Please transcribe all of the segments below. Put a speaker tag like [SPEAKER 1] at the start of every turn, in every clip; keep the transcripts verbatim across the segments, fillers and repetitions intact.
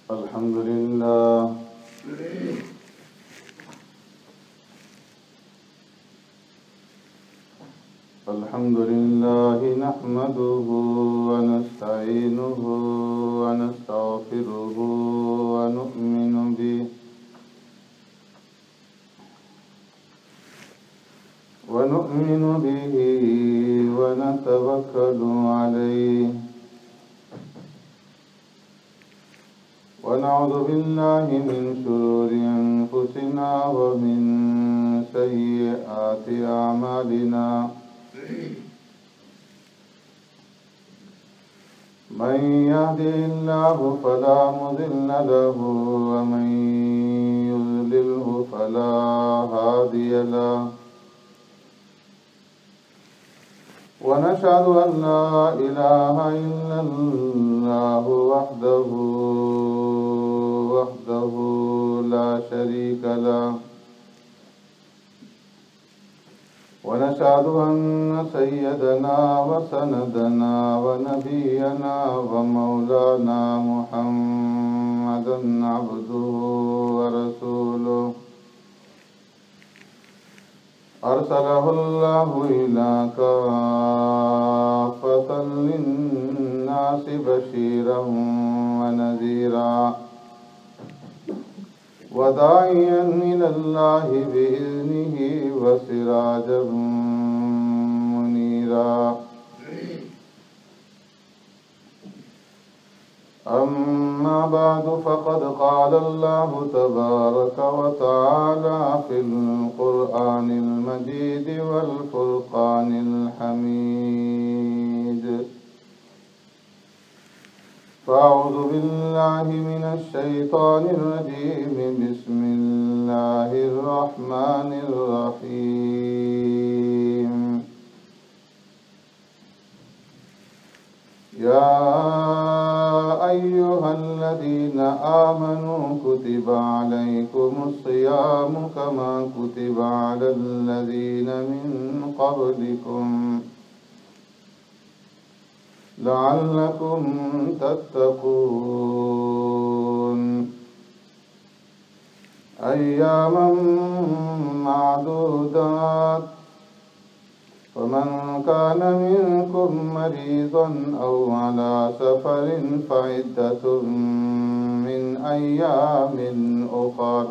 [SPEAKER 1] الحمد لله الحمد لله نحمده ونستعينه ونستغفره ونؤمن به ونؤمن به ونتوكل عليه ونعوذ بالله من شرور أنفسنا ومن سيئات أعمالنا من يهده الله فلا مضل له ومن يضلله فلا هادي له ونشهد أن لا إله إلا الله وحده وحده لا شريك له ونشهد أن سيدنا وسندنا ونبينا ومولانا محمدا عبده ورسوله أرسله الله إلى كافة للناس بشيرا ونذيرا وداعيا إلى الله بإذنه وسراجا منيرا أما بعد فقد قال الله تبارك وتعالى في القرآن المجيد والفرقان الحميد فأعوذ بالله من الشيطان الرجيم بسم الله الرحمن الرحيم يا أيها الذين آمنوا كتب عليكم الصيام كما كتب على الذين من قبلكم لعلكم تتقون أياما معدودات فمن كان منكم مريضا أو على سفر فعدة من أيام أخر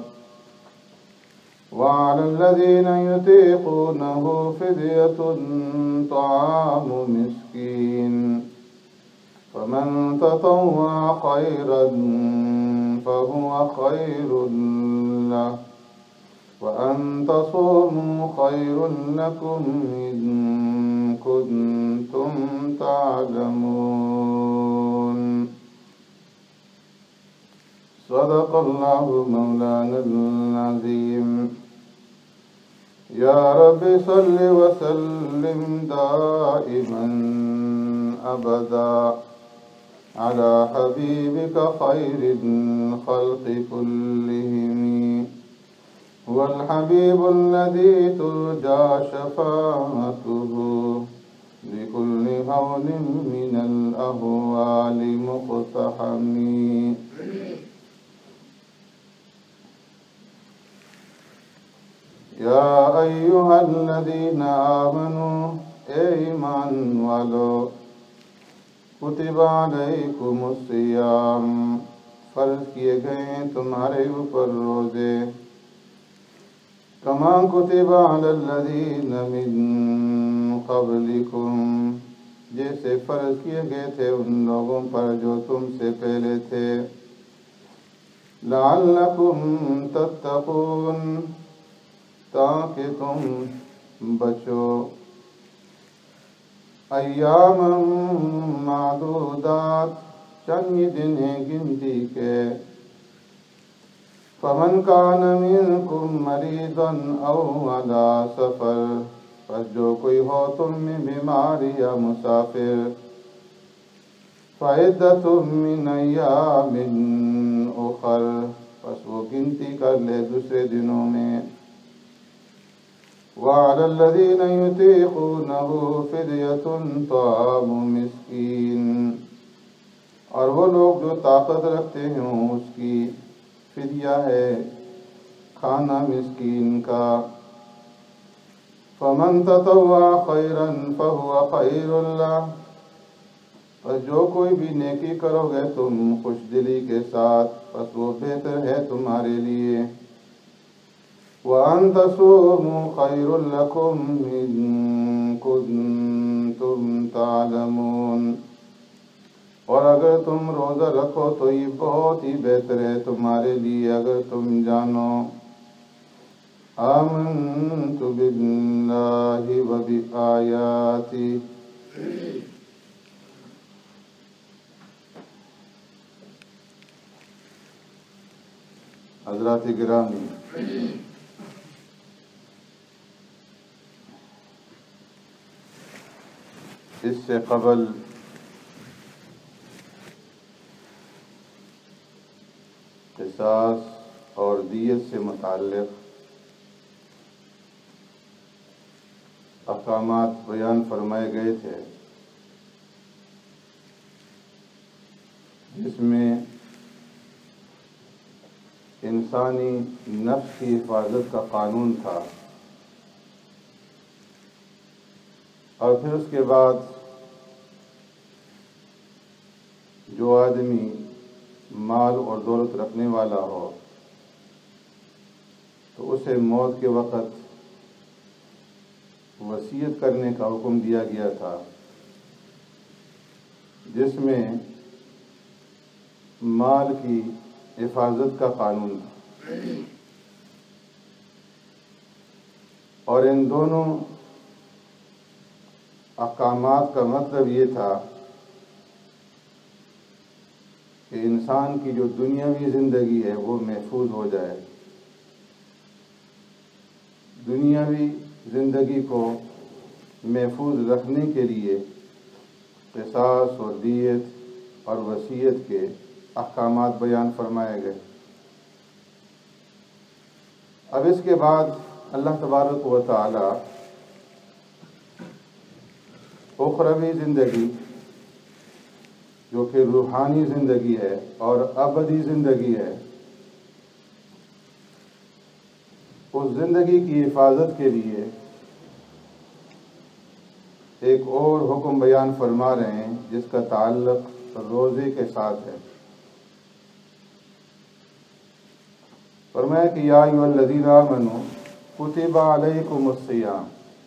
[SPEAKER 1] وعلى الذين يطيقونه فدية طعام مسكين فمن تطوع خيرا فهو خير له وأن تصوموا خير لكم إن كنتم تعلمون صدق الله مولانا العظيم يا رب صل وسلم دائما أبدا على حبيبك خير الخلق كلهم هو الحبيب الذي ترجى شفاعته بكل هول من الأهوال مقتحم يا أيها الذين آمنوا إيمان والو كتب عليكم الصيام فرض किए गए तुम्हारे ऊपर रोजे कमा कुतिब अलल्लज़ीन मिन क़ब्लिकुम जैसे फर्ज किए गए थे उन लोगों पर जो तुमसे पहले थे लअल्लकुम तत्तक़ून ताकि तुम बचो अय्यामम मादूदात चंद दिन गिनती के फमन कान मिनकुम मरीदन औ अला सफर पर जो कोई हो तुम में बीमार या मुसाफिर फ़इद्दतुम मिन अय्यामिन उखर बस वो गिनती कर ले दूसरे दिनों में वअला अल्लज़ीन युतीक़ूनहु फ़िद्यतुन ताअमु मिस्कीन اور وہ لوگ جو طاقت رکھتے ہوں اس کی فدیہ ہے کھانا مسکین کا۔ فمن تطوع خیرا فهو خیر لہ، اور جو کوئی بھی نیکی کرو گے تم خوش دلی کے ساتھ پس وہ بہتر ہے تمہارے لیے۔ وَأَن تَصُومُوا خَيْرٌ لَكُمْ إِن كُنتُمْ تَعْلَمُونَ، اور اگر تم روزہ رکھو تو یہ بہت ہی بہتر ہے تمہارے لیے اگر تم جانو۔ آمنت باللہ وبآیاتہ، حضرات گرامی، اس سے قبل قصاص اور دیت سے متعلق احکامات بیان فرمائے گئے تھے، جس میں انسانی نفس کی حفاظت کا قانون تھا، اور پھر اس کے بعد جو آدمی مال اور دولت رکھنے والا ہو تو اسے موت کے وقت وصیت کرنے کا حکم دیا گیا تھا، جس میں مال کی حفاظت کا قانون تھا۔ اور ان دونوں احکامات کا مطلب یہ تھا کہ انسان کی جو دنیاوی زندگی ہے وہ محفوظ ہو جائے، دنیاوی زندگی کو محفوظ رکھنے کے لیے قصاص اور دیت اور وصیت کے احکامات بیان فرمائے گئے۔ اب اس کے بعد اللہ تبارک و تعالی اخروی زندگی جو کہ روحانی زندگی ہے اور ابدی زندگی ہے، اس زندگی کی حفاظت کے لیے ایک اور حکم بیان فرما رہے ہیں جس کا تعلق روزے کے ساتھ ہے۔ فرمایا کہ یا ایھا الذین آمنوا کتب علیکم الصیام،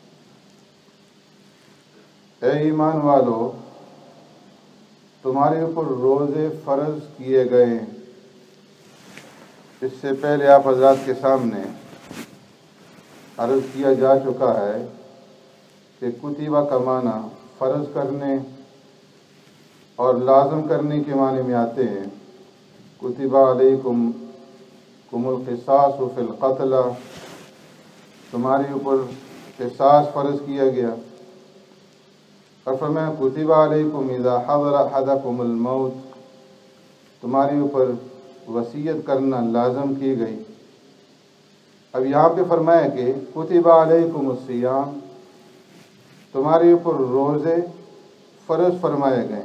[SPEAKER 1] اے ایمان والو تمہارے اوپر روزے فرض کیے گئے ہیں۔ اس سے پہلے آپ حضرات کے سامنے عرض کیا جا چکا ہے کہ کتبہ کا معنی فرض کرنے اور لازم کرنے کے معنی میں آتے ہیں۔ کتبہ علیکم کم القصاص فی القتل، تمہارے اوپر قصاص فرض کیا گیا۔ اور فرمایا کتب علیکم اذا حضر احدکم الموت، تمہارے اوپر وصیت کرنا لازم کی گئی۔ اب یہاں پہ فرمایا کہ کتب علیکم الصیام، تمہارے اوپر روزے فرض فرمائے گئے۔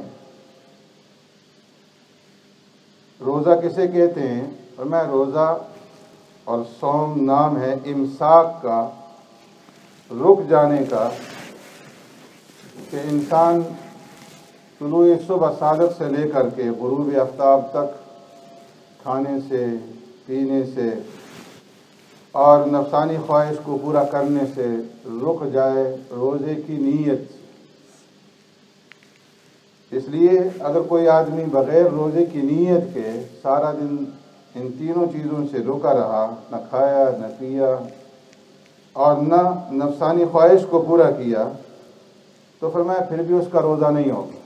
[SPEAKER 1] روزہ کسے کہتے ہیں؟ فرمایا روزہ اور صوم نام ہے امساک کا، رک جانے کا، کہ انسان طلوع صبح صادق سے لے کر کے غروب آفتاب تک کھانے سے، پینے سے اور نفسانی خواہش کو پورا کرنے سے رک جائے، روزے کی نیت۔ اس لیے اگر کوئی آدمی بغیر روزے کی نیت کے سارا دن ان تینوں چیزوں سے رکا رہا، نہ کھایا نہ پیا اور نہ نفسانی خواہش کو پورا کیا، تو فرمایا پھر بھی اس کا روزہ نہیں ہوگا۔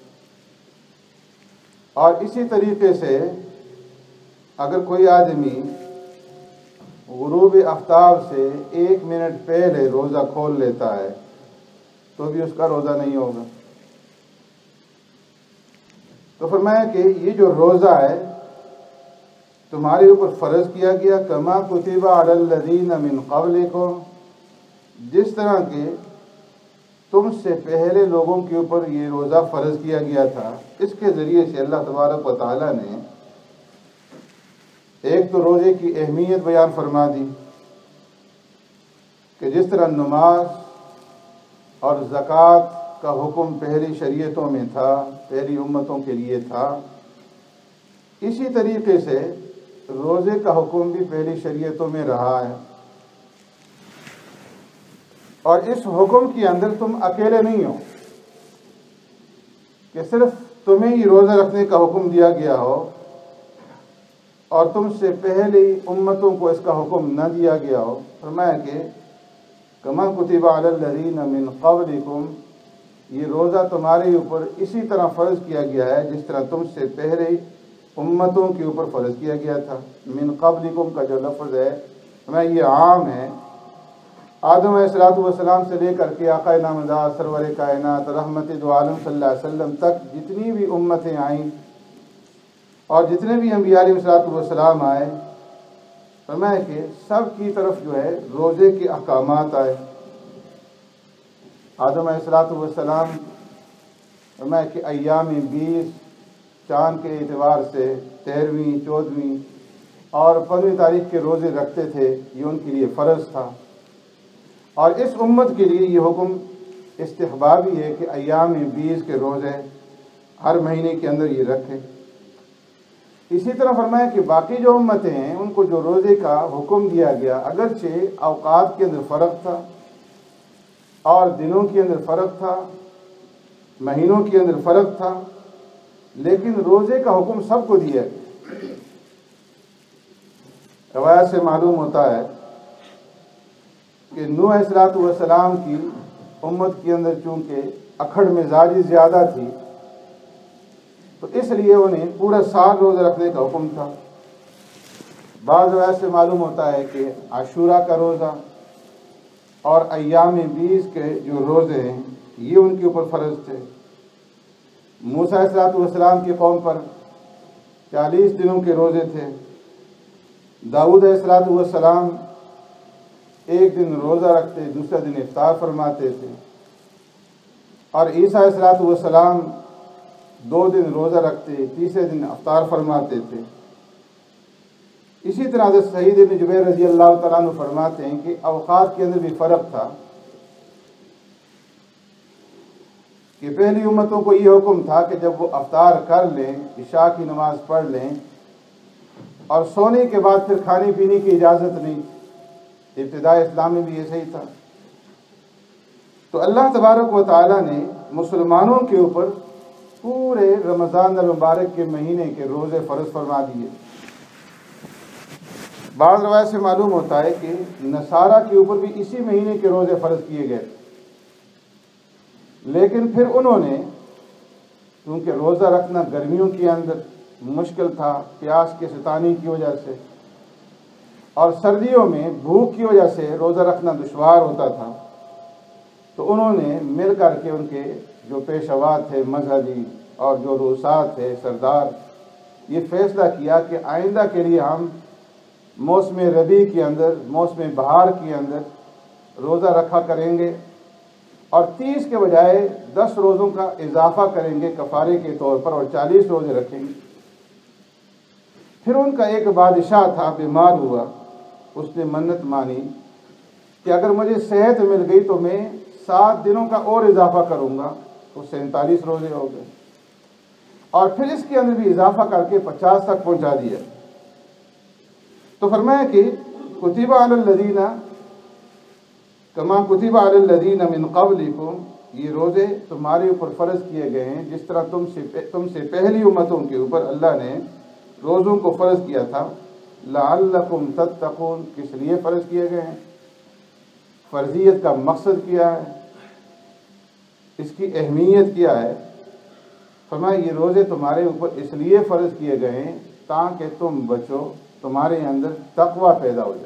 [SPEAKER 1] اور اسی طریقے سے اگر کوئی آدمی غروب آفتاب سے ایک منٹ پہلے روزہ کھول لیتا ہے تو بھی اس کا روزہ نہیں ہوگا۔ تو فرمایا کہ یہ جو روزہ ہے تمہارے اوپر فرض کیا گیا، کما کتب علی الذین من قبلکم، جس طرح کہ تم سے پہلے لوگوں کے اوپر یہ روزہ فرض کیا گیا تھا، اس کے ذریعے سے اللہ تبارک و تعالیٰ نے ایک تو روزے کی اہمیت بیان فرما دی کہ جس طرح نماز اور زکوٰۃ کا حکم پہلی شریعتوں میں تھا، پہلی امتوں کے لیے تھا، اسی طریقے سے روزے کا حکم بھی پہلی شریعتوں میں رہا ہے۔ اور اس حکم کے اندر تم اکیلے نہیں ہو کہ صرف تمہیں ہی روزہ رکھنے کا حکم دیا گیا ہو اور تم سے پہلی امتوں کو اس کا حکم نہ دیا گیا ہو۔ فرمایا کہ کما کتب علی الذین من قبلکم، یہ روزہ تمہارے اوپر اسی طرح فرض کیا گیا ہے جس طرح تم سے پہلے امتوں کے اوپر فرض کیا گیا تھا۔ من قبلکم کا جو لفظ ہے فرمایا یہ عام ہے، آدم علیہ السلام سے لے کر کے آقا نامزاد سرور کائنات رحمت دو عالم صلی اللہ علیہ وسلم تک جتنی بھی امتیں آئیں اور جتنے بھی انبیاء علیہ السلام آئے، فرمایا کہ سب کی طرف جو ہے روزے کے احکامات آئے۔ آدم علیہ السلام فرمایا کہ ایام بیس چاند کے اعتبار سے تیرہویں چودہویں اور پندرہویں تاریخ کے روزے رکھتے تھے، یہ ان کے لیے فرض تھا۔ اور اس امت کے لیے یہ حکم استحبابی ہے کہ ایام بیس کے روزے ہر مہینے کے اندر یہ رکھیں۔ اسی طرح فرمایا کہ باقی جو امتیں ہیں ان کو جو روزے کا حکم دیا گیا، اگرچہ اوقات کے اندر فرق تھا اور دنوں کے اندر فرق تھا، مہینوں کے اندر فرق تھا، لیکن روزے کا حکم سب کو دیا گیا۔ روایت سے معلوم ہوتا ہے کہ نوح علیہ السلام کی امت کے اندر چونکہ اکھڑ مزاجی زیادہ تھی تو اس لیے انہیں پورا سال روزہ رکھنے کا حکم تھا۔ بعض روایت سے معلوم ہوتا ہے کہ عاشورہ کا روزہ اور ایام بیس کے جو روزے ہیں یہ ان کے اوپر فرض تھے۔ موسیٰ علیہ السلام کی قوم پر چالیس دنوں کے روزے تھے۔ داؤد علیہ السلام ایک دن روزہ رکھتے، دوسرے دن افطار فرماتے تھے، اور عیسیٰ علیہ السلام دو دن روزہ رکھتے، تیسرے دن افطار فرماتے تھے۔ اسی طرح حضرت سعید بن جبیر رضی اللہ تعالیٰ عنہ فرماتے ہیں کہ اوقات کے اندر بھی فرق تھا کہ پہلی امتوں کو یہ حکم تھا کہ جب وہ افطار کر لیں، عشاء کی نماز پڑھ لیں اور سونے کے بعد پھر کھانے پینے کی اجازت نہیں۔ ابتدائی اسلام میں بھی ایسا ہی تھا۔ تو اللہ تبارک و تعالیٰ نے مسلمانوں کے اوپر پورے رمضان المبارک کے مہینے کے روزے فرض فرما دیے۔ بعض روایت سے معلوم ہوتا ہے کہ نصارہ کے اوپر بھی اسی مہینے کے روزے فرض کیے گئے، لیکن پھر انہوں نے کیونکہ روزہ رکھنا گرمیوں کے اندر مشکل تھا پیاس کے ستانی کی وجہ سے، اور سردیوں میں بھوک کی وجہ سے روزہ رکھنا دشوار ہوتا تھا، تو انہوں نے مل کر کے ان کے جو پیشوا تھے مذہبی اور جو روسات تھے سردار، یہ فیصلہ کیا کہ آئندہ کے لیے ہم موسم ربیع کے اندر، موسم بہار کے اندر روزہ رکھا کریں گے اور تیس کے بجائے دس روزوں کا اضافہ کریں گے کفارے کے طور پر اور چالیس روزے رکھیں گے۔ پھر ان کا ایک بادشاہ تھا، بیمار ہوا، اس نے منت مانی کہ اگر مجھے صحت مل گئی تو میں سات دنوں کا اور اضافہ کروں گا، تو سینتالیس روزے ہو گئے، اور پھر اس کے اندر بھی اضافہ کر کے پچاس تک پہنچا دیا۔ تو فرمایا کہ کتب علی الذین کما کتب علی الذین من قبلکم، یہ روزے تمہارے اوپر فرض کیے گئے ہیں جس طرح تم سے تم سے پہلی امتوں کے اوپر اللہ نے روزوں کو فرض کیا تھا۔ لعلکم تتقون، کس لیے فرض کیے گئے ہیں، فرضیت کا مقصد کیا ہے، اس کی اہمیت کیا ہے۔ فرمایا یہ روزے تمہارے اوپر اس لیے فرض کیے گئے ہیں تاکہ تم بچو، تمہارے اندر تقوی پیدا ہو جائے۔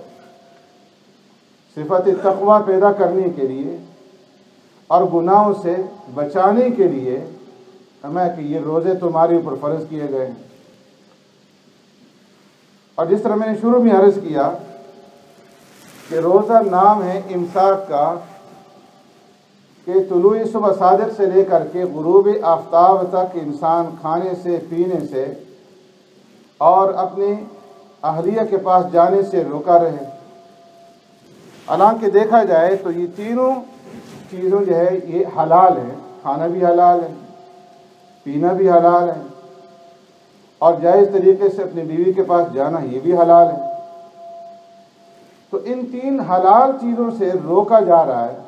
[SPEAKER 1] صفت تقوی پیدا کرنے کے لیے اور گناہوں سے بچانے کے لیے فرمایا کہ یہ روزے تمہارے اوپر فرض کیے گئے ہیں۔ اور جس طرح میں نے شروع میں عرض کیا کہ روزہ نام ہے امساک کا، کہ طلوع صبح صادق سے لے کر کے غروب آفتاب تک انسان کھانے سے پینے سے اور اپنی اہلیہ کے پاس جانے سے روکا رہے۔ حالانکہ دیکھا جائے تو یہ تینوں چیزوں جو ہے یہ حلال ہیں، کھانا بھی حلال ہے، پینا بھی حلال ہے، اور جائز طریقے سے اپنی بیوی کے پاس جانا یہ بھی حلال ہے۔ تو ان تین حلال چیزوں سے روکا جا رہا ہے،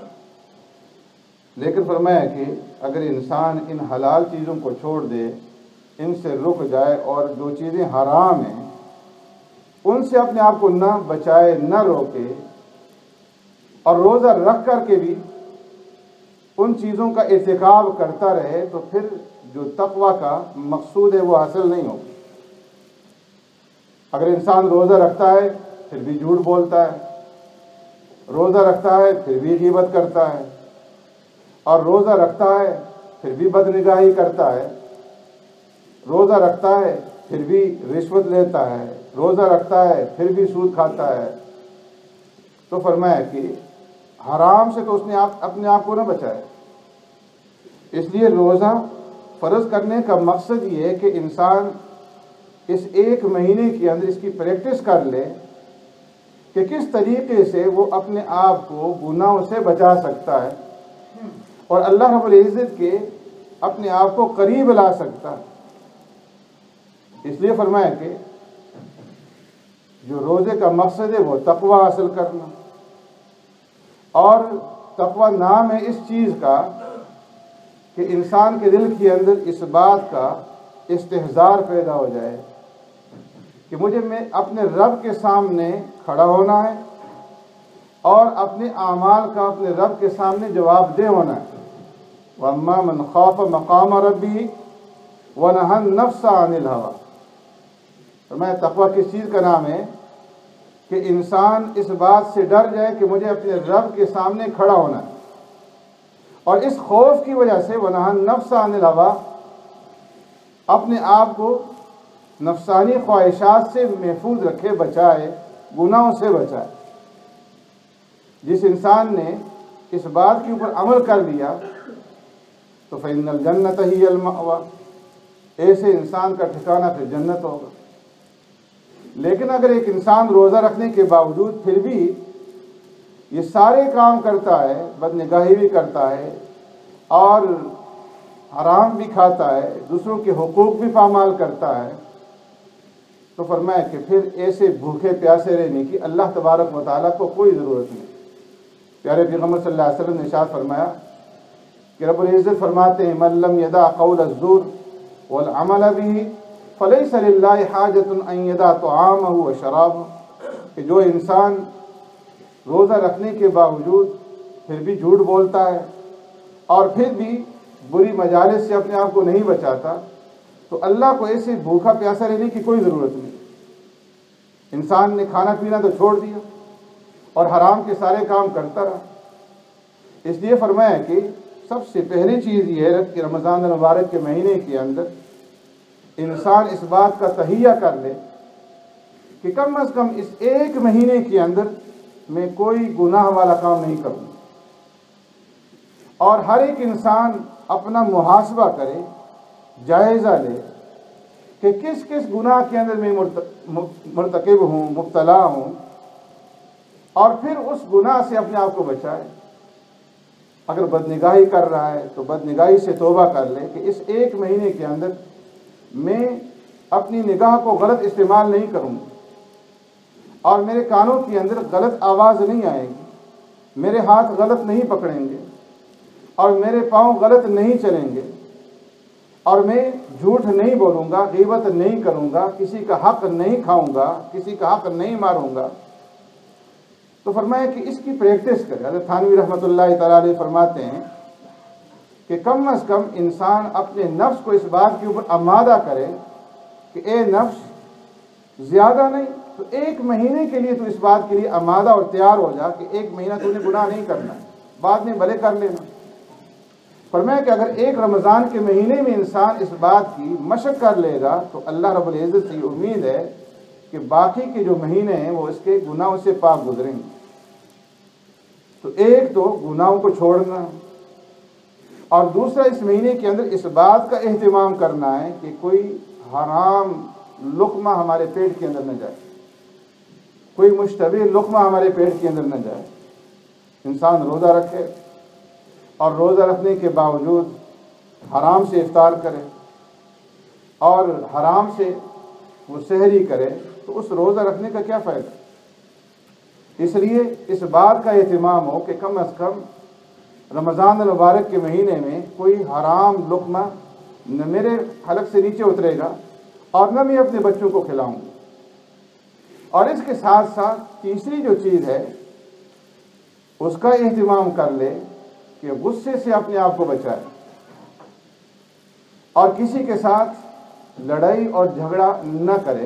[SPEAKER 1] لیکن فرمایا کہ اگر انسان ان حلال چیزوں کو چھوڑ دے، ان سے رک جائے اور جو چیزیں حرام ہیں ان سے اپنے آپ کو نہ بچائے، نہ روکے، اور روزہ رکھ کر کے بھی ان چیزوں کا ارتکاب کرتا رہے، تو پھر جو تقوی کا مقصود ہے وہ حاصل نہیں ہوگا۔ اگر انسان روزہ رکھتا ہے پھر بھی جھوٹ بولتا ہے، روزہ رکھتا ہے پھر بھی غیبت کرتا ہے، اور روزہ رکھتا ہے پھر بھی بدنگاہی کرتا ہے، روزہ رکھتا ہے پھر بھی رشوت لیتا ہے، روزہ رکھتا ہے پھر بھی سود کھاتا ہے، تو فرمایا کہ حرام سے تو اس نے آپ اپنے آپ کو نہ بچائے۔ اس لیے روزہ فرض کرنے کا مقصد یہ ہے کہ انسان اس ایک مہینے کے اندر اس کی پریکٹس کر لے کہ کس طریقے سے وہ اپنے آپ کو گناہوں سے بچا سکتا ہے اور اللہ رب العزت کے اپنے آپ کو قریب لا سکتا ہے۔ اس لیے فرمایا کہ جو روزے کا مقصد ہے وہ تقوی حاصل کرنا، اور تقوی نام ہے اس چیز کا کہ انسان کے دل کے اندر اس بات کا استحضار پیدا ہو جائے کہ مجھے میں اپنے رب کے سامنے کھڑا ہونا ہے اور اپنے اعمال کا اپنے رب کے سامنے جواب دہ ہونا ہے۔ وَأَمَّا مَنْ خَافَ مَقَامَ رَبِّهِ وَنَهَى النَّفْسَ عَنِ الْهَوَىٰ۔ فرمایا تقوی کس چیز کا نام ہے کہ انسان اس بات سے ڈر جائے کہ مجھے اپنے رب کے سامنے کھڑا ہونا ہے، اور اس خوف کی وجہ سے وَنَهَى النَّفْسَ عَنِ الْهَوَىٰ اپنے آپ کو نفسانی خواہشات سے محفوظ رکھے، بچائے، گناہوں سے بچائے۔ جس انسان نے اس بات کے اوپر عمل کر لیا تو فَإِنَّ الْجَنَّةَ هِيَ الْمَأْوَىٰ، ایسے انسان کا ٹھکانہ پھر جنت ہوگا۔ لیکن اگر ایک انسان روزہ رکھنے کے باوجود پھر بھی یہ سارے کام کرتا ہے، بدنگاہی بھی کرتا ہے اور حرام بھی کھاتا ہے، دوسروں کے حقوق بھی پامال کرتا ہے، تو فرمایا کہ پھر ایسے بھوکے پیاسے رہنے کی اللہ تبارک و تعالیٰ کو کوئی ضرورت نہیں۔ پیارے پیغمبر صلی اللہ علیہ وسلم نے ارشاد فرمایا کہ رب العزت فرماتے ہیں من لم یدع قول الزور والعمل به فلیس للہ حاجۃ ان یدع طعامہ وشرابہ، کہ جو انسان روزہ رکھنے کے باوجود پھر بھی جھوٹ بولتا ہے اور پھر بھی بری مجالس سے اپنے آپ کو نہیں بچاتا، تو اللہ کو ایسے بھوکا پیاسا رہنے کی کوئی ضرورت نہیں۔ انسان نے کھانا پینا تو چھوڑ دیا اور حرام کے سارے کام کرتا رہا۔ اس لیے فرمایا کہ سب سے پہلی چیز یہ ہے کہ رمضان المبارک کے مہینے کے اندر انسان اس بات کا تہیہ کر لے کہ کم از کم اس ایک مہینے کے اندر میں کوئی گناہ والا کام نہیں کروں، اور ہر ایک انسان اپنا محاسبہ کرے، جائزہ لے کہ کس کس گناہ کے اندر میں مرتکب ہوں، مبتلا ہوں، اور پھر اس گناہ سے اپنے آپ کو بچائے۔ اگر بدنگاہی کر رہا ہے تو بدنگاہی سے توبہ کر لے کہ اس ایک مہینے کے اندر میں اپنی نگاہ کو غلط استعمال نہیں کروں گا، اور میرے کانوں کے اندر غلط آواز نہیں آئے گی، میرے ہاتھ غلط نہیں پکڑیں گے، اور میرے پاؤں غلط نہیں چلیں گے، اور میں جھوٹ نہیں بولوں گا، غیبت نہیں کروں گا، کسی کا حق نہیں کھاؤں گا، کسی کا حق نہیں ماروں گا۔ تو فرمایا کہ اس کی پریکٹس کرے۔ حضرت تھانوی رحمۃ اللہ تعالیٰ علیہ فرماتے ہیں کہ کم از کم انسان اپنے نفس کو اس بات کے اوپر آمادہ کرے کہ اے نفس زیادہ نہیں تو ایک مہینے کے لیے تو اس بات کے لیے آمادہ اور تیار ہو جا کہ ایک مہینہ تو نے گناہ نہیں کرنا ہے، بعد میں بھلے کر لینا۔ فرمایا کہ اگر ایک رمضان کے مہینے میں انسان اس بات کی مشق کر لے گا تو اللہ رب العزت سے امید ہے کہ باقی کے جو مہینے ہیں وہ اس کے گناہوں سے پاک گزریں گے۔ تو ایک تو گناہوں کو چھوڑنا، اور دوسرا اس مہینے کے اندر اس بات کا اہتمام کرنا ہے کہ کوئی حرام لقمہ ہمارے پیٹ کے اندر نہ جائے، کوئی مشتبہ لقمہ ہمارے پیٹ کے اندر نہ جائے۔ انسان روزہ رکھے اور روزہ رکھنے کے باوجود حرام سے افطار کرے اور حرام سے وہ سحری کرے تو اس روزہ رکھنے کا کیا فائدہ؟ اس لیے اس بات کا اہتمام ہو کہ کم از کم رمضان المبارک کے مہینے میں کوئی حرام لقمہ نہ میرے حلق سے نیچے اترے گا اور نہ میں اپنے بچوں کو کھلاؤں گا۔ اور اس کے ساتھ ساتھ تیسری جو چیز ہے اس کا اہتمام کر لے کہ غصے سے اپنے آپ کو بچائے اور کسی کے ساتھ لڑائی اور جھگڑا نہ کرے،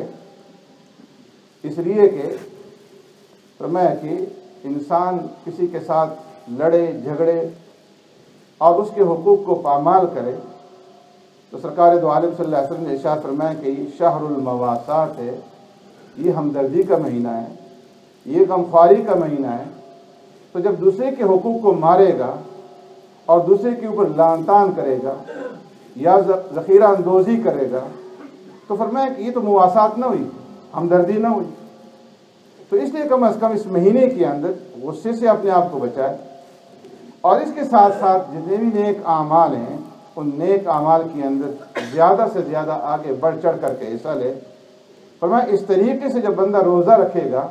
[SPEAKER 1] اس لیے کہ فرمایا کہ انسان کسی کے ساتھ لڑے جھگڑے اور اس کے حقوق کو پامال کرے تو سرکار دو عالم صلی اللہ علیہ وسلم نے ارشاد فرمایا کہ یہ شہر المواسات ہے، یہ ہمدردی کا مہینہ ہے، یہ غمخواری کا مہینہ ہے۔ تو جب دوسرے کے حقوق کو مارے گا اور دوسرے کے اوپر لعن طعن کرے گا یا ذخیرہ اندوزی کرے گا تو فرمایا کہ یہ تو مواسات نہ ہوئی، ہمدردی نہ ہوئی۔ تو اس لیے کم از کم اس مہینے کے اندر غصے سے اپنے آپ کو بچائے اور اس کے ساتھ ساتھ جتنے بھی نیک اعمال ہیں ان نیک اعمال کے اندر زیادہ سے زیادہ آگے بڑھ چڑھ کر کے حصہ لے۔ فرمایا اس طریقے سے جب بندہ روزہ رکھے گا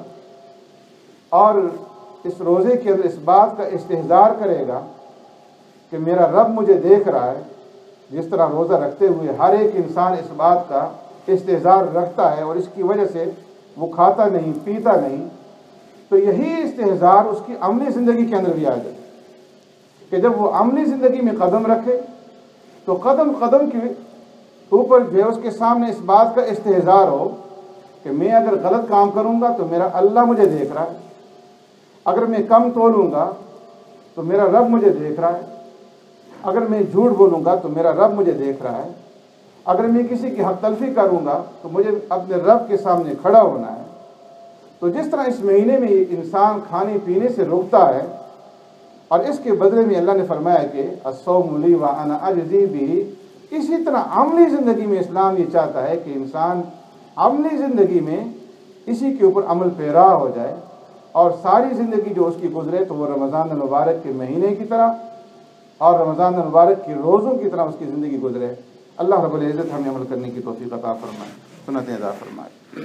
[SPEAKER 1] اور اس روزے کے اندر اس بات کا استحضار کرے گا کہ میرا رب مجھے دیکھ رہا ہے، جس طرح روزہ رکھتے ہوئے ہر ایک انسان اس بات کا استحضار رکھتا ہے اور اس کی وجہ سے وہ کھاتا نہیں پیتا نہیں، تو یہی استحضار اس کی عملی زندگی کے اندر بھی آ جائے کہ جب وہ عملی زندگی میں قدم رکھے تو قدم قدم کے اوپر جو ہے اس کے سامنے اس بات کا استحضار ہو کہ میں اگر غلط کام کروں گا تو میرا اللہ مجھے دیکھ رہا ہے، اگر میں کم تولوں گا تو میرا رب مجھے دیکھ رہا ہے، اگر میں جھوٹ بولوں گا تو میرا رب مجھے دیکھ رہا ہے، اگر میں کسی کی حق تلفی کروں گا تو مجھے اپنے رب کے سامنے کھڑا ہونا ہے۔ تو جس طرح اس مہینے میں انسان کھانے پینے سے روکتا ہے اور اس کے بدلے میں اللہ نے فرمایا کہ الصوم لی وانا اجزی بہ، اسی طرح عملی زندگی میں اسلام یہ چاہتا ہے کہ انسان عملی زندگی میں اسی کے اوپر عمل پیرا ہو جائے اور ساری زندگی جو اس کی گزرے تو وہ رمضان المبارک کے مہینے کی طرح اور رمضان المبارک کے روزوں کی طرح اس کی زندگی گزرے۔ اللہ رب العزت ہمیں عمل کرنے کی توفیق عطا فرمائے، سنتیں ادا فرمائے۔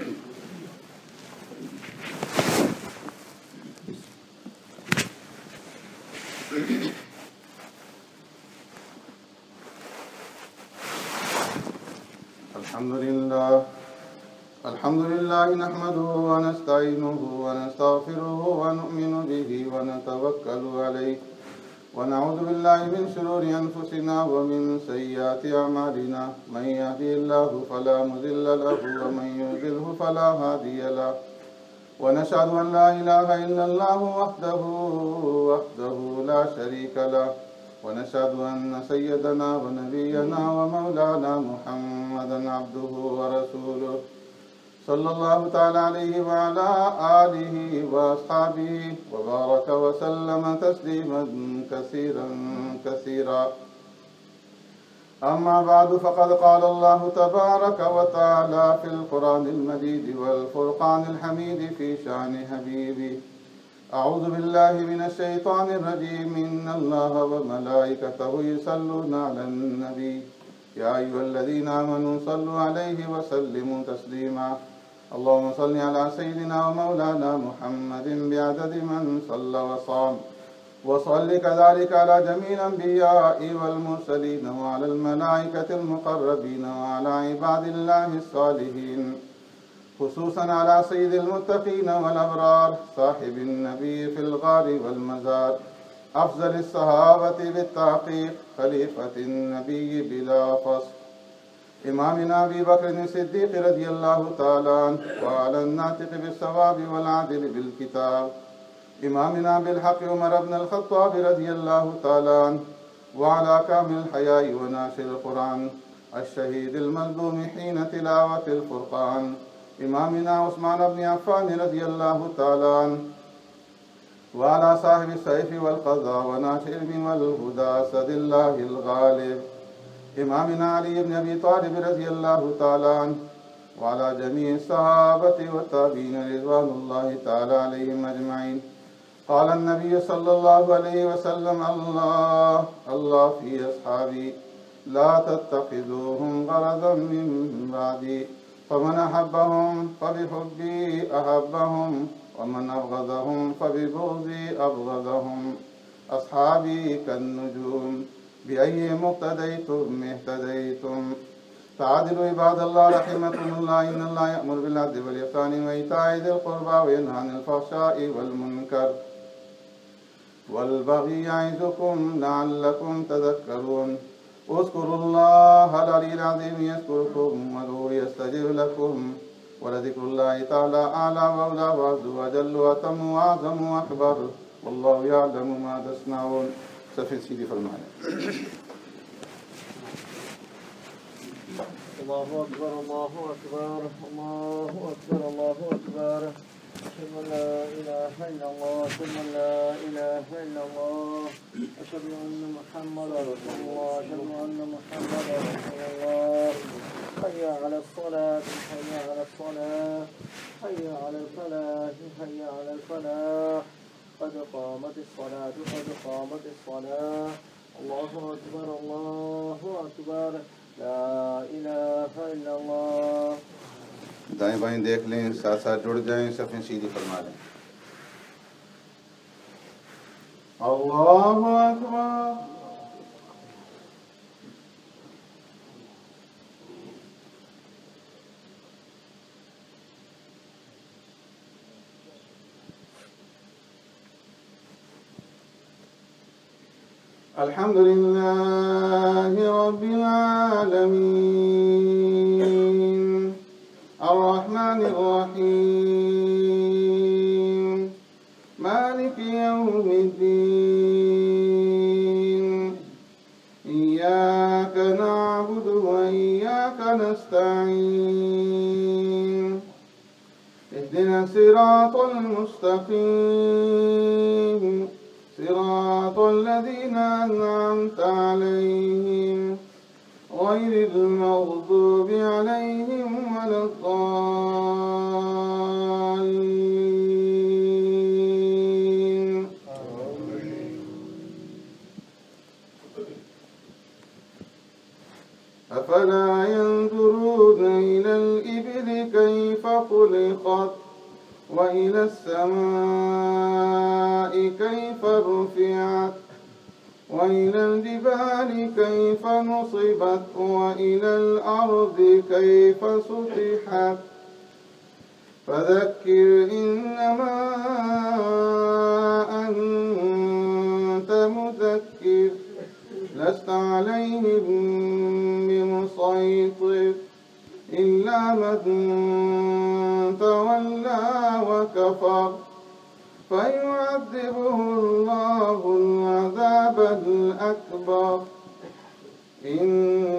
[SPEAKER 1] الحمدللہ الحمدللہ نحمده ونستعینه ونستغفره ونؤمن به ونتوکل علیہ ونعوذ باللہ من شرور انفسنا ومن سیئات اعمالنا، من يهده الله فلا مضل له ومن يضلل فلا هادي له، ونشهد ان لا اله الا الله وحده وحده لا شريك له، ونشهد ان سيدنا ونبينا ومولانا محمدا عبده ورسوله صلی اللہ تعالی علیہ وعلا آلہ واصحابہ وبارک وسلم تسلیما کثیرا کثیرا۔ اما بعد فقد قال اللہ تبارک وتعالی فی القرآن المجید والفرقان الحمید فی شان حبیبہ۔ اعوذ باللہ من الشیطان الرجیم، ان اللہ وملائکتہ یصلون علی النبی یا ایھا الذین آمنوا صلوا علیہ وسلموا تسلیما۔ اللهم صل على سيدنا ومولانا محمد بعدد من صلى وصام، وصل كذلك على جميع الأنبياء والمرسلين وعلى الملائكة المقربين وعلى عباد الله الصالحين، خصوصا على سيد المتقين والأبرار صاحب النبي في الغار والمزار، أفضل الصحابة بالتحقيق، خليفة النبي بلا فصل، امامنا ابی بکر صدیق رضی اللہ تعالیٰ عنہ وعلی الناطق بالصواب والعدل بالکتاب، امامنا بالحق عمر بن الخطاب رضی اللہ تعالیٰ عنہ وعلی کامل الحیاء وناشر القرآن الشہید المظلوم حین تلاوت الفرقان، امامنا عثمان بن عفان رضی اللہ تعالیٰ عنہ وعلى صاحب السيف والقضاء وناشر العلم والهدى أسد الله الغالب إمامنا علي بن أبي طالب رضي الله تعالى عنه، وعلى جميع الصحابة والتابعين رضوان الله تعالى عليهم أجمعين. قال النبي صلى الله عليه وسلم: الله الله في أصحابي لا تتخذوهم غرضا من بعدي، فمن أحبهم فبحبي أحبهم، ومن أبغضهم فببغضي أبغضهم. أصحابي كالنجوم بأي مقتديتم اهتديتم. فعدلوا عباد الله رحمكم الله، إن الله يأمر بالعدل والإحسان وإيتاء ذي القربى وينهى عن الفحشاء والمنكر والبغي يعظكم لعلكم تذكرون. اذكروا الله العلي العظيم يذكركم وادعوه يستجب لكم، ولذكر الله تعالى أعلى وأولى وأعز وأجل وأتم وأعظم وأكبر، والله يعلم ما تصنعون. سفید سیدھی فرمائیں.
[SPEAKER 2] الله أكبر الله أكبر الله أكبر الله أكبر. أشهد أن لا إله إلا الله أشهد أن لا إله إلا الله أشهد أن محمدا رسول الله أشهد أن محمدا رسول الله. حي على الصلاة حي على الصلاة حي على الفلاح حي على الفلاح. قد قامت الصلاة قد قامت الصلاة. الله أكبر الله أكبر لا إله إلا الله.
[SPEAKER 1] दाएं बाएं देख लें, साथ साथ जुड़ जाएं, सफ़ें सीधी फरमा लें. अल्लाहु अकबर. अल्हम्दुलिल्लाहि रब्बिल आलमीन अर्रहमानिर रहीम मालिकि यौमिद्दीन इय्याका नअबुदु व इय्याका नस्तईन इहदिना सिरातल मुस्तक़ीम صراط الذين أنعمت عليهم غير المغضوب عليهم ولا الضالين. أفلا ينظرون إلى الإبل كيف خلقت وإلى السماء كيف رفعت وإلى الجبال كيف نصبت وإلى الأرض كيف سطحت. فذكر إنما أنت مذكر لست عليهم بمسيطر إلا من تولى وكفر فيعذبه الله العذاب الأكبر. إن